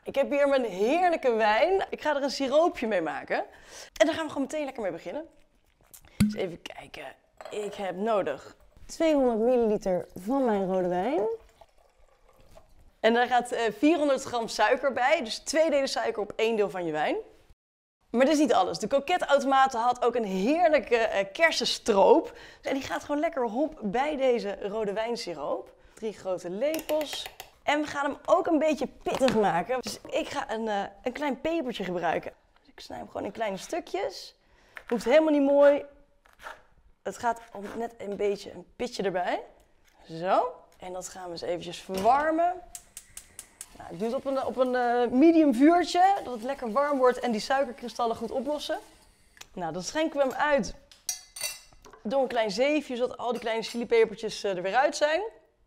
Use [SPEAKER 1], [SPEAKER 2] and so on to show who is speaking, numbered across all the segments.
[SPEAKER 1] Ik heb hier mijn heerlijke wijn. Ik ga er een siroopje mee maken. En daar gaan we gewoon meteen lekker mee beginnen. Dus even kijken. Ik heb nodig 200 milliliter van mijn rode wijn. En daar gaat 400 gram suiker bij. Dus 2 delen suiker op 1 deel van je wijn. Maar dit is niet alles. De Coquette-automaat had ook een heerlijke kersenstroop. En die gaat gewoon lekker hop bij deze rode wijnsiroop. 3 grote lepels. En we gaan hem ook een beetje pittig maken. Dus ik ga een klein pepertje gebruiken. Dus ik snij hem gewoon in kleine stukjes. Hoeft helemaal niet mooi. Het gaat om net een beetje een pitje erbij. Zo. En dat gaan we eens eventjes verwarmen. Nou, ik doe het op een medium vuurtje, dat het lekker warm wordt en die suikerkristallen goed oplossen. Nou, dan schenken we hem uit door een klein zeefje, zodat al die kleine chilipepertjes er weer uit zijn.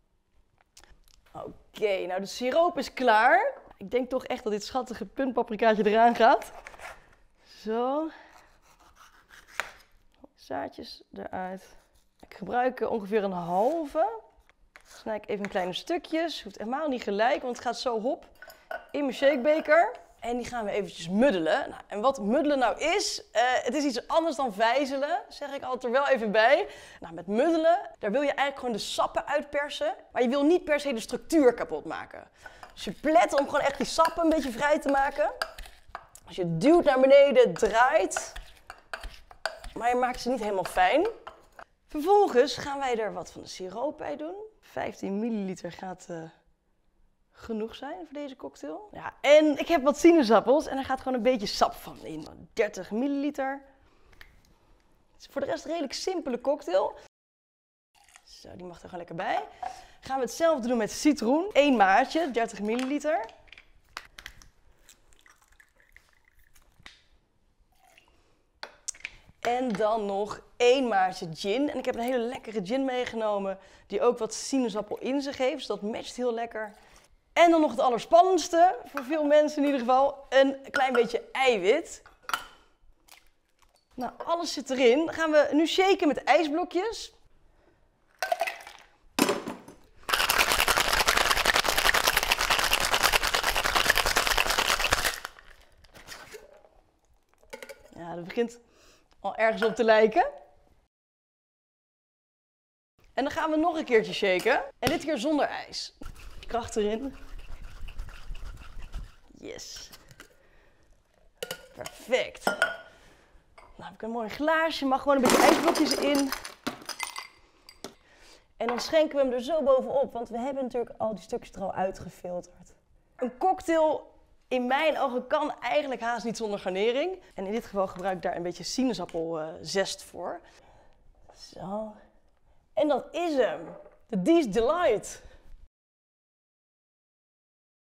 [SPEAKER 1] Oké, nou de siroop is klaar. Ik denk toch echt dat dit schattige puntpaprikaatje eraan gaat. Zo. Zaadjes eruit. Ik gebruik ongeveer een halve. Snij ik even in kleine stukjes. Hoeft helemaal niet gelijk, want het gaat zo hop in mijn shakebeker. En die gaan we eventjes muddelen. Nou, en wat muddelen nou is, het is iets anders dan vijzelen, zeg ik altijd er wel even bij. Nou, met muddelen, daar wil je eigenlijk gewoon de sappen uitpersen. Maar je wil niet per se de structuur kapot maken. Dus je plet om gewoon echt die sappen een beetje vrij te maken. Als je duwt naar beneden, draait. Maar je maakt ze niet helemaal fijn. Vervolgens gaan wij er wat van de siroop bij doen. 15 milliliter gaat genoeg zijn voor deze cocktail. Ja, en ik heb wat sinaasappels en er gaat gewoon een beetje sap van in. 30 milliliter. Het is voor de rest een redelijk simpele cocktail. Zo, die mag er gewoon lekker bij. Gaan we hetzelfde doen met citroen. 1 maatje, 30 milliliter. En dan nog 1 maatje gin. En ik heb een hele lekkere gin meegenomen die ook wat sinaasappel in zich heeft. Dus dat matcht heel lekker. En dan nog het allerspannendste, voor veel mensen in ieder geval, een klein beetje eiwit. Nou, alles zit erin. Dan gaan we nu shaken met ijsblokjes. Ja, dat begint al ergens op te lijken. En dan gaan we nog een keertje shaken. En dit keer zonder ijs. Kracht erin. Yes. Perfect. Nou heb ik een mooi glaasje. Mag gewoon een beetje ijsblokjes in. En dan schenken we hem er zo bovenop. Want we hebben natuurlijk al die stukjes er al uitgefilterd. Een cocktail in mijn ogen kan eigenlijk haast niet zonder garnering. En in dit geval gebruik ik daar een beetje sinaasappelzest voor. Zo. En dat is hem. De Deez Delight.